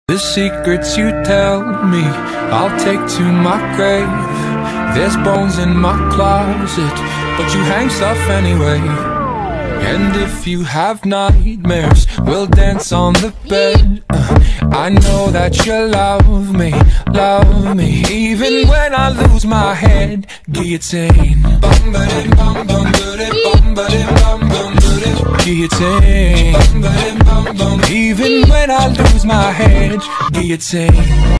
The secrets you tell me, I'll take to my grave. There's bones in my closet, but you hang stuff anyway. And if you have nightmares, we'll dance on the bed. I know that you love me, even when I lose my head. Guillotine, guillotine, even when I lose my head. Guillotine.